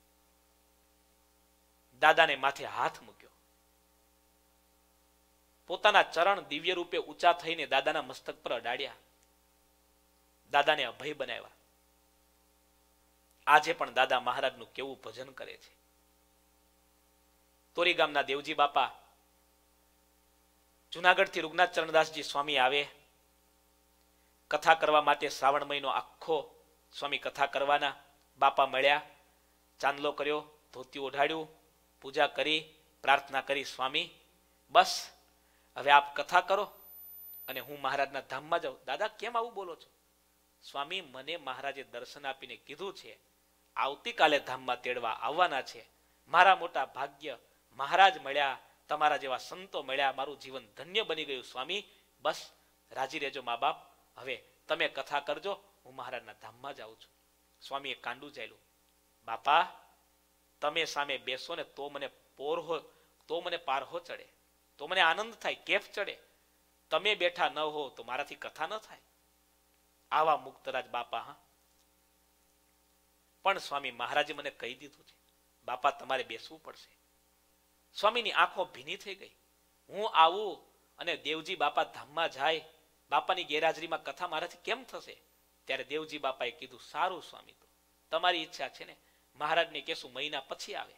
દાદાને માથે હાથ મૂક્યો, પોતાના ચરણ દિવ્ય રૂપે ઊંચા થઈને દાદાના મસ્તક પર અડાડ્યા, દાદાને અભય બનાવ્યા. આજે પણ દાદા મહારાજનું કેવું ભજન કરે છે. તોરી ગામના દેવજી બાપા, જુનાગઢથી રૂગનાથ ચરણદાસજી સ્વામી આવે કથા કરવા માટે. શ્રાવણ મહિનો આખો સ્વામી કથા કરવાના. બાપા મળ્યા, ચાંદલો કર્યો, ધોતી ઓઢાડ્યું, પૂજા કરી, પ્રાર્થના કરી, સ્વામી બસ હવે આપ કથા કરો અને હું મહારાજના ધામમાં જાઉં. દાદા કેમ આવું બોલો છો? સ્વામી મને મહારાજે દર્શન આપીને કીધું છે આવતીકાલે ધામમાં તેડવા આવવાના છે. મારા મોટા ભાગ્ય, મહારાજ મળ્યા, તમારા જેવા સંતો મળ્યા, મારું જીવન ધન્ય બની ગયું. સ્વામી બસ રાજી રહેજો મા બાપ, હવે તમે કથા કરજો, હું મહારાજના ધામમાં જાઉં છું. સ્વામીએ કાંડું ચાલ્યું, બાપા તમે સામે બેસો ને તો મને પોર હો, તો મને પારહો ચડે, તો મને આનંદ થાય, કેફ ચડે. તમે બેઠા ન હો તો મારાથી કથા ન થાય. આવા મુક્તરાજ બાપા. હા, પણ સ્વામી મહારાજે મને કહી દીધું છે, બાપા તમારે બેસવું પડશે. સ્વામીની આંખો ભીની થઈ ગઈ. હું આવું અને દેવજી બાપા ધામમાં જાય, બાપાની ગેરહાજરીમાં કથા મારાથી કેમ થશે? ત્યારે દેવજી બાપાએ કીધું, સારું સ્વામી, તો તમારી ઈચ્છા છે ને, મહારાજને કહેશું મહિના પછી આવે.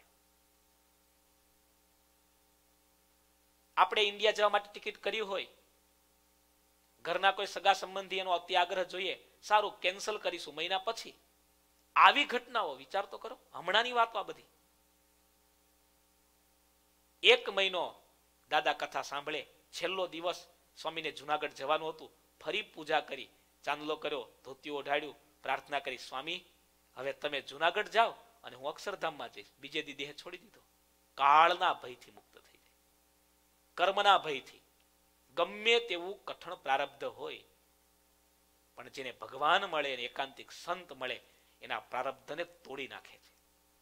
આપણે ઇન્ડિયા જવા માટે ટિકિટ કરી હોય, ઘરના કોઈ સગા સંબંધી એનો અતિ આગ્રહ જોઈએ, સારું કેન્સલ કરીશું મહિના પછી. આવી ઘટનાઓ વિચાર તો કરો, હમણાંની વાતો આ બધી. એક મહિનો દાદા કથા સાંભળે, છેલ્લો દિવસ સ્વામીને જુનાગઢ જવાનું હતું, ફરી પૂજા કરી, ચાંદલો કર્યો, ધોતી ઓઢાડ્યું, પ્રાર્થના કરી, સ્વામી હવે તમે જુનાગઢ જાઓ અને હું અક્ષરધામમાં જઈશ. બીજે દી દેહ છોડી દીધો. કાળના ભયથી મુક્ત થઈ જાય. કર્મના ભયથી ગમે તેવું કઠણ પ્રારબ્ધ હોય, પણ જેને ભગવાન મળે ને એકાંતિક સંત મળે એના પ્રારબ્ધને તોડી નાખે છે.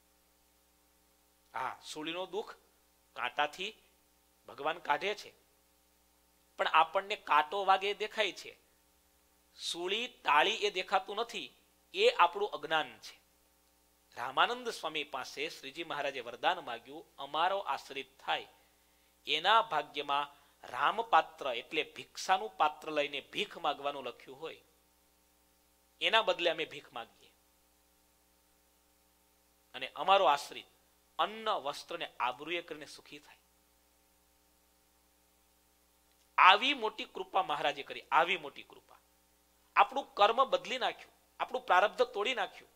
હા, સૂળીનો દુઃખ કાંટાથી ભગવાન કાઢે છે, પણ આપણને કાંટો વાગે દેખાય છે, સૂળી તાળી એ દેખાતું નથી. એ આપણું અજ્ઞાન છે. રામાનંદ સ્વામી પાસે શ્રીજી મહારાજે વરદાન માંગ્યું, અમારો આશ્રિત થાય એના ભાગ્યમાં રામપાત્ર એટલે ભિક્ષાનું પાત્ર લઈને ભીખ માંગવાનું લખ્યું હોય, એના બદલે અમે ભીખ માંગીએ, અને અમારો આશ્રિત અન્ન વસ્ત્ર ને આબરૂએ કરીને સુખી થાય. આવી મોટી કૃપા મહારાજે કરી. આવી મોટી કૃપા. આપણું કર્મ બદલી નાખ્યું, આપણું પ્રારબ્ધ તોડી નાખ્યું.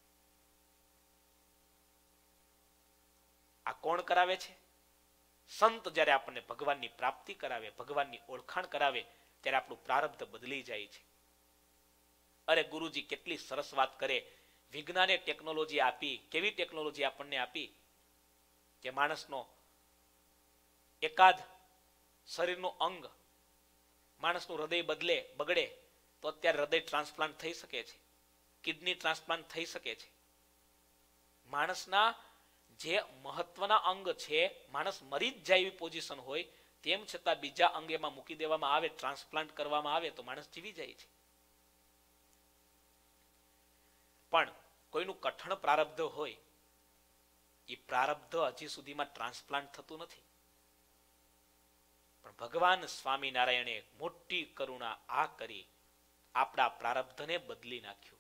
આ કોણ કરાવે છે? સંત જ્યારે આપણને ભગવાનની પ્રાપ્તિ કરાવે, ભગવાનની ઓળખાણ કરાવે, ત્યારે આપણું પ્રારબ્ધ બદલી જાય છે. અરે ગુરુજી કેટલી સરસ વાત કરે. વિજ્ઞાને ટેકનોલોજી આપી. કેવી ટેકનોલોજી આપણને આપી કે માણસનો એકાદ શરીરનું અંગ, માણસનું હૃદય બદલે બગડે તો અત્યારે હૃદય ટ્રાન્સપ્લાન્ટ થઈ શકે છે, કિડની ટ્રાન્સપ્લાન્ટ થઈ શકે છે. માણસના જે મહત્વના અંગ છે, માણસ મરી જ જાય એવી પોઝિશન હોય, તેમ છતાં બીજા અંગ એમાં મૂકી દેવામાં આવે, ટ્રાન્સપ્લાન્ટ કરવામાં આવે તો માણસ જીવી જાય છે. પણ કોઈનું કઠણ પ્રારબ્ધ હોય, એ પ્રારબ્ધ હજી સુધીમાં ટ્રાન્સપ્લાન્ટ થતું નથી. પણ ભગવાન સ્વામિનારાયણે મોટી કરુણા આ કરી આપણા પ્રારબ્ધને બદલી નાખ્યું.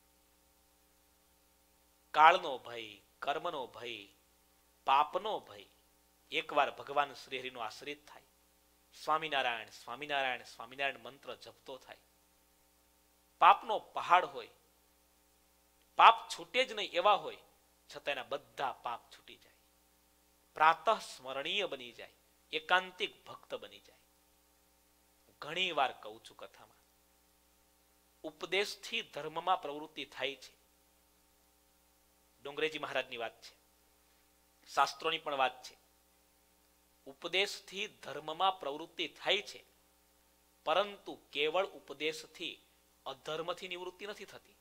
કાળનો ભય, કર્મનો ભય, પાપનો ભય એકવાર ભગવાન શ્રી હરિનો આશ્રિત થાય, સ્વામિનારાયણ સ્વામિનારાયણ સ્વામિનારાયણ મંત્ર જપતો થાય, પાપનો પહાડ હોય, પાપ છૂટે જ નહીં એવા હોય, છતાં એના બધા પાપ છૂટી જાય, પ્રાતઃ સ્મરણીય બની જાય, એકાંતિક ભક્ત બની જાય. ઘણી વાર કહું છું કથામાં, ઉપદેશથી ધર્મમાં પ્રવૃત્તિ થાય છે. ડોંગરેજી મહારાજની વાત છે, શાસ્ત્રોની પણ વાત છે. ઉપદેશથી ધર્મમાં પ્રવૃત્તિ થાય છે, પરંતુ કેવળ ઉપદેશથી અધર્મથી નિવૃત્તિ નથી થતી.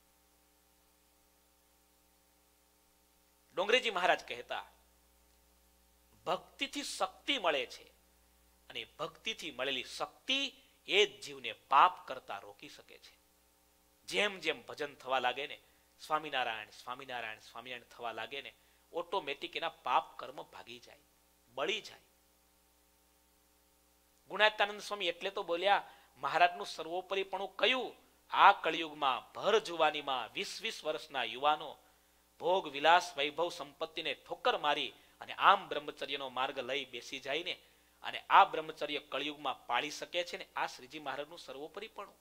ડોંગરેજી મહારાજ કહેતા, ભક્તિથી શક્તિ મળે છે, અને ભક્તિથી મળેલી શક્તિ એ જ જીવને પાપ કરતા રોકી શકે છે. જેમ જેમ ભજન થવા લાગે ને, સ્વામિનારાયણ સ્વામિનારાયણ સ્વામિનારાયણ થવા લાગે ને, ઓટોમેટિક એના પાપ કર્મ ભાગી જાય, બળી જાય. ગુણાત્યાનંદ સ્વામી એટલે તો બોલ્યા, મહારાજનું સર્વોપરીપણું કયું? આ કળિયુગમાં ભર જુવાનીમાં વીસ વીસ વર્ષના યુવાનો ભોગ વિલાસ વૈભવ સંપત્તિને ઠોકર મારી અને આમ બ્રહ્મચર્યનો માર્ગ લઈ બેસી જાય ને, અને આ બ્રહ્મચર્ય કળિયુગમાં પાળી શકે છે ને, આ શ્રીજી મહારાજનું સર્વોપરીપણું.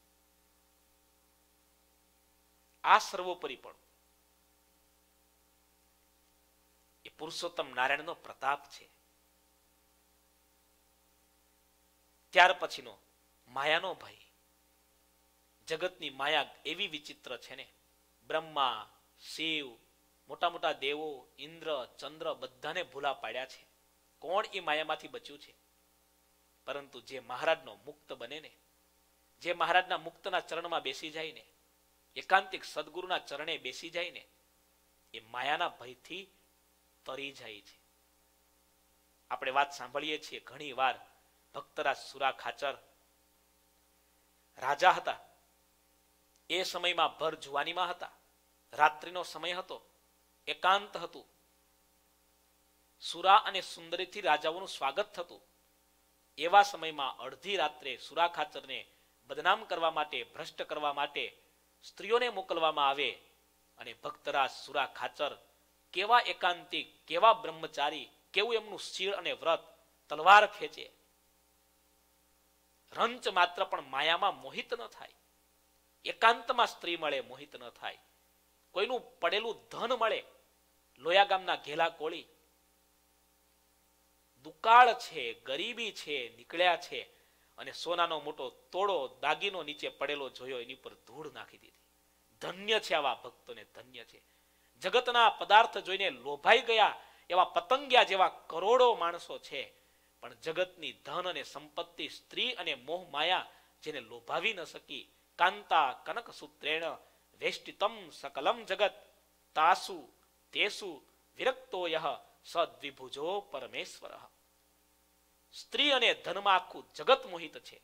આ સર્વોપરીપણું એ પુરુષોત્તમ નારાયણનો પ્રતાપ છે. ત્યાર પછીનો માયાનો ભય. જગતની માયા એવી વિચિત્ર છે ને, બ્રહ્મા શિવ મોટા મોટા દેવો ઇન્દ્ર ચંદ્ર બધાને ભૂલા પાડ્યા છે. કોણ એ માયામાંથી બચ્યું છે? પરંતુ જે મહારાજનો મુક્ત બને ને, જે મહારાજના મુક્તના ચરણમાં બેસી જાય ને, એકાંતિક સદગુરુના ચરણે બેસી જાય ને, એ માયાના ભયથી તરી જાય છે. આપણે વાત સાંભળીએ છીએ ઘણી વાર. ભક્તરાજ સુરા ખાચર રાજા હતા. એ સમયમાં ભર જુવાનીમાં હતા. રાત્રિનો સમય હતો, એકાંત હતું. સુરા અને સુંદરીથી રાજાઓનું સ્વાગત થતું. એવા સમયમાં અડધી રાત્રે સુરા ખાચરને બદનામ કરવા માટે, ભ્રષ્ટ કરવા માટે સ્ત્રીઓને મોકલવામાં આવે, અને ભક્તરાજ સુરા ખાચર કેવા એકાંતિક, કેવા બ્રહ્મચારી, કેવું એમનું શીળ અને વ્રત, તલવાર ખેંચે. રંચ માત્ર પણ માયામાં મોહિત ન થાય. એકાંતમાં સ્ત્રી મળે, મોહિત ન થાય. કોઈનું પડેલું ધન મળે, લોયા ગામના ઘેલા કોળી, દુકાળ છે, ગરીબી છે, નીકળ્યા છે, અને સોનાનો મોટો તોડો દાગીનો નીચે પડેલો જોયો, એની પર ધૂળ નાખી દીધી. ધન્ય છે આવા ભક્તોને, ધન્ય છે. જગતના પદાર્થ જોઈને લોભાઈ ગયા એવા પતંગિયા જેવા કરોડો માણસો છે, પણ જગતની ધન અને સંપત્તિ, સ્ત્રી અને મોહ માયા જેને લોભાવી ન શકી, કાંતા કનક સૂત્રેણ વેષ્ટિતમ સકલમ જગત તાસુ તેસુ વિરક્તો યહ સદ્વિભુજો પરમેશ્વર. સ્ત્રી અને ધનમાં આખું જગત મોહિત છે.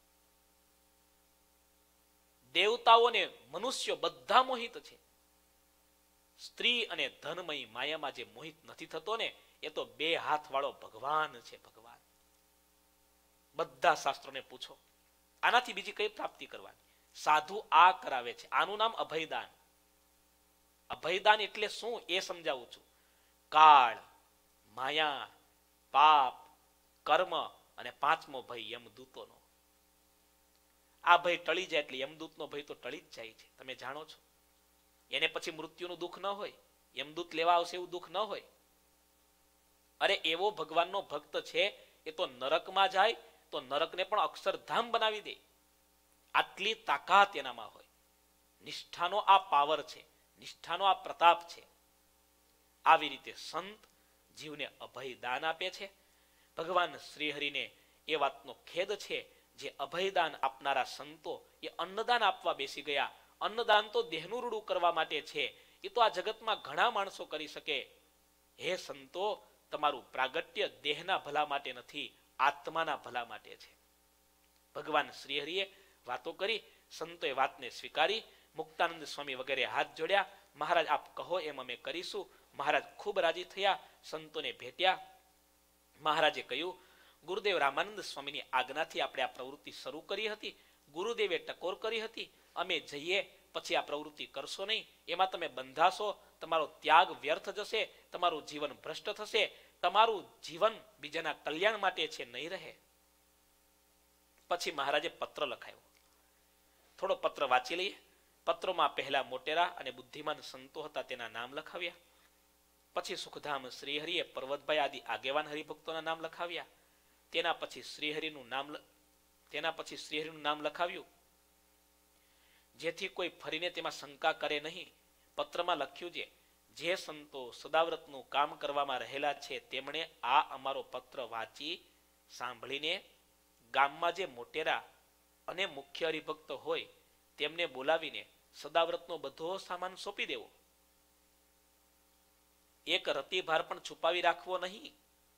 દેવતાઓને મનુષ્યો બધા મોહિત છે. સ્ત્રી અને ધનમય માયામાં જે મોહિત નથી થતો ને, એ તો બે હાથ વાળો ભગવાન છે. ભગવાન બધા શાસ્ત્રોને પૂછો, આનાથી બીજી કઈ પ્રાપ્તિ કરવાની? સાધુ આ કરાવે છે. આનું નામ અભયદાન. અભયદાન એટલે શું એ સમજાવું છું. કાળ, માયા, પાપ, કર્મ અને પાંચમો ભય યમદૂતોનો. આ ભય ટળી જાય એટલે યમદૂતનો ભય તો ટળી જ જાય છે. તમે જાણો છો, એને પછી મૃત્યુનું દુઃખ ન હોય, યમદૂત લેવા આવશે એવું દુઃખ ન હોય. અરે એવો ભગવાનનો ભક્ત છે, એ તો નરકમાં જાય તો નરકને પણ અક્ષરધામ બનાવી દે. આટલી તાકાત એનામાં હોય. નિષ્ઠાનો આ પાવર છે, નિષ્ઠાનો આ પ્રતાપ છે. આવી રીતે સંત જીવને અભયદાન આપે છે. ભગવાન શ્રીહરિને એ વાતનો ખેદ છે, જે અભયદાન આપનારા સંતો એ અન્નદાન આપવા બેસી ગયા. અન્નદાન તો દેહનું રૂડું કરવા માટે છે. એ તો આ જગતમાં ઘણા માણસો કરી શકે. હે સંતો, તમારું પ્રાગટ્ય દેહના ભલા માટે નથી, આત્માના ભલા માટે છે. ભગવાન શ્રીહરિએ વાતો કરી, સંતોએ વાતને સ્વીકારી. મુક્તાનંદ સ્વામી વગેરે હાથ જોડ્યા. મહારાજ આપ કહો એમ અમે કરીશું. મહારાજ ખૂબ રાજી થયા, સંતોને ભેટ્યા. મહારાજે કહ્યું, ગુરુદેવ રામાનંદ સ્વામીની આજ્ઞાથી આપણે આ પ્રવૃત્તિ શરૂ કરી હતી. ગુરુદેવે ટકોર કરી હતી, અમે જઈએ પછી આ પ્રવૃત્તિ કરશો નહીં, એમાં તમે બંધાશો, તમારો ત્યાગ વ્યર્થ જશે, તમારું જીવન ભ્રષ્ટ થશે, તમારું જીવન બીજાના કલ્યાણ માટે છે, નહીં રહે. પછી મહારાજે પત્ર લખાયો. થોડો પત્ર વાંચી લઈએ. પત્રોમાં પહેલા મોટેરા અને બુદ્ધિમાન સંતો હતા તેના નામ લખાવ્યા. પછી સુખધામ શ્રીહરિએ પર્વતભાઈ આદિ આગેવાન હરિભક્તોના નામ લખાવ્યા. તેના પછી શ્રીહરિનું નામ તેના પછી શ્રીહરિનું નામ લખાવ્યું, જેથી કોઈ ફરીને તેમાં શંકા કરે નહીં. પત્રમાં લખ્યું છે, જે સંતો સદાવ્રતનું કામ કરવામાં રહેલા છે તેમણે આ અમારો પત્ર વાંચી સાંભળીને ગામમાં જે મોટેરા અને મુખ્ય હરિભક્ત હોય તેમને બોલાવીને સદાવ્રતનો બધો સામાન સોંપી દેવો. એક રતિભાર પણ છુપાવી રાખવો નહીં.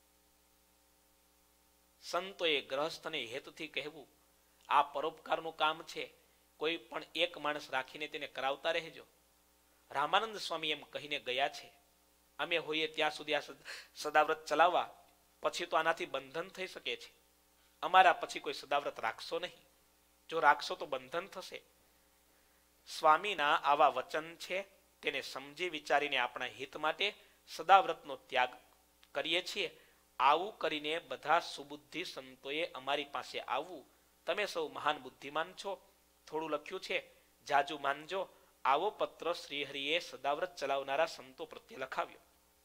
સંતોએ ગ્રહસ્થને હેતથી કહેવું, આ પરોપકારનું કામ છે, કોઈ પણ એક માણસ રાખીને તેને કરાવતા રહેજો. રામાનંદ સ્વામી એમ કહીને ગયા છે, અમે હોઈએ ત્યાં સુધી આ સદાવ્રત ચલાવવા, પછી તો આનાથી બંધન થઈ શકે છે. અમારા પછી કોઈ સદાવ્રત રાખશો નહીં. જો રાખશો તો બંધન થશે. સ્વામીના આવા વચન છે, તેને સમજી વિચારીને આપણા હિત માટે સદાવ્રતનો ત્યાગ કરીએ છીએ. આવું કરીને બધા સુબુદ્ધિ સંતોએ અમારી પાસે આવવું. તમે સૌ મહાન બુદ્ધિમાન છો. થોડું લખ્યું છે, જાજુ માનજો. આવો પત્ર શ્રીહરિએ સદાવ્રત ચલાવનારા સંતો પ્રત્યે લખાવ્યો.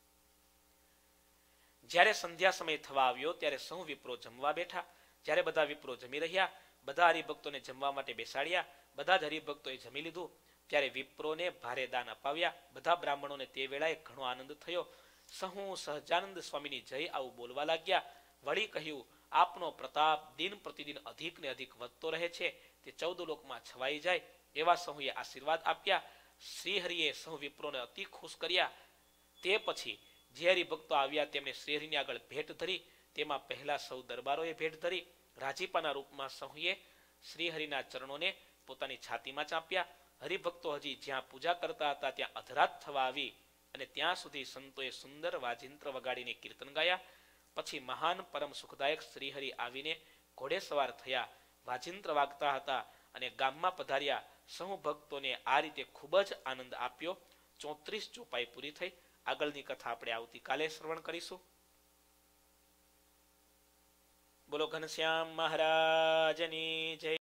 જ્યારે સંધ્યા સમય થવા આવ્યો ત્યારે સૌ વિપ્રો જમવા બેઠા. જ્યારે બધા વિપ્રો જમી રહ્યા, બધા હરિભક્તોને જમવા માટે બેસાડ્યા. બધા જ હરિભક્તોએ જમી લીધું. ત્યારે વિપ્રોને ભારે દાન અપાવ્યા. બધા બ્રાહ્મણોને તે વેળાએ ઘણો આનંદ થયો. સહુ સહજાનંદ સ્વામીની જય આવું બોલવા લાગ્યા. વળી કહ્યું, આપનો પ્રતાપ દિન પ્રતિદિન અધિક ને અધિક વધતો રહે છે, તે ચૌદ લોકમાં છવાઈ જાય. એવા સહુએ આશીર્વાદ આપ્યા. શ્રીહરિએ સહુ વિપ્રોને અતિ ખુશ કર્યા. તે પછી જે હરિભક્તો આવ્યા તેમને શ્રીહરિની આગળ ભેટ ધરી. તેમાં પહેલા સૌ દરબારોએ ભેટ ધરી. રાજીપાના રૂપમાં સહુએ શ્રીહરિના ચરણોને પોતાની છાતીમાં ચાંપ્યા. હરિભક્તો હજી જ્યાં પૂજા કરતા હતા ત્યાં અધરાત થવા આવી અને ત્યાં સુધી સંતોએ સુંદર વાજિંત્ર વગાડીને કીર્તન ગાયા. પછી મહાન પરમ સુખદાયક શ્રીહરિ આવીને ઘોડે સવાર થયા, વાજિંત્ર વાગતા હતા અને ગામમાં પધાર્યા. સહુ ભક્તોને આ રીતે ખૂબ જ આનંદ આપ્યો. ચોત્રીસ ચોપાઈ પૂરી થઈ. આગળની કથા આપણે આવતીકાલે શ્રવણ કરીશું. બોલો ઘનશ્યામ મહારાજની જય.